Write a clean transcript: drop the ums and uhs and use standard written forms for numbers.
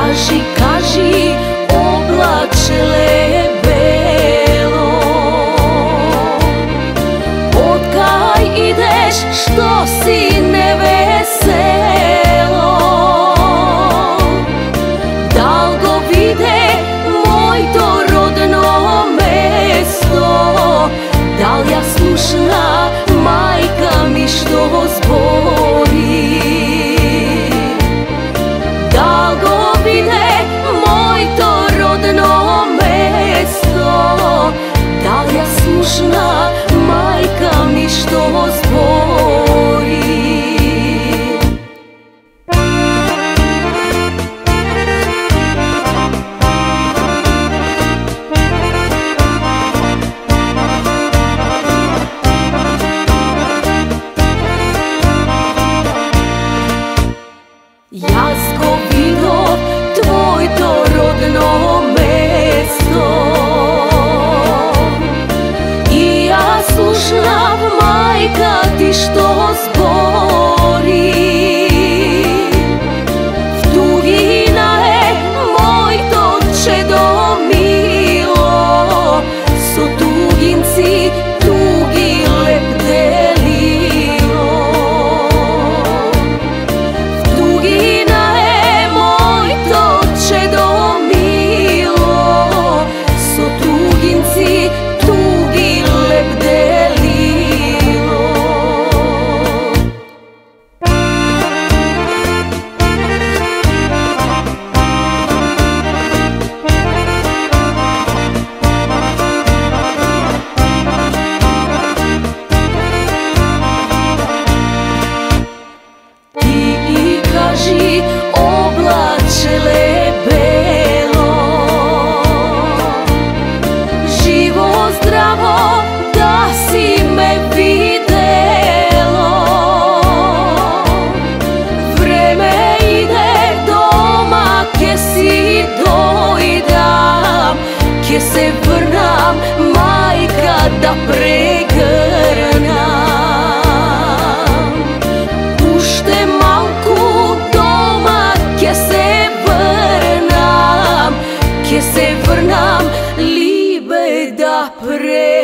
Kaži, kaži, oblačile belo, otkaj ideš, što si neveselo? Dal go vide moj to rodno mesto? Dal ja slušna majka mi što zbori? Dal go vide moj to rodno mesto? Dal ja slušna majka mi što zbori? Jaz go vido tvoj to rodno mesto i ja slušam majka ti što zbori. Vtugina je moj to čedo milo, so tuginci tugi lep delilo. Vtugina je moj to čedo milo, so tuginci tugi lep delilo. Kaži, oblačile belo, živo zdravo da si me videlo. Vreme ide doma, kje si dojdam, kje se vrnam, majka da pregrnam. Pušte malku doma, kje se vrnam, libe da pregrnam.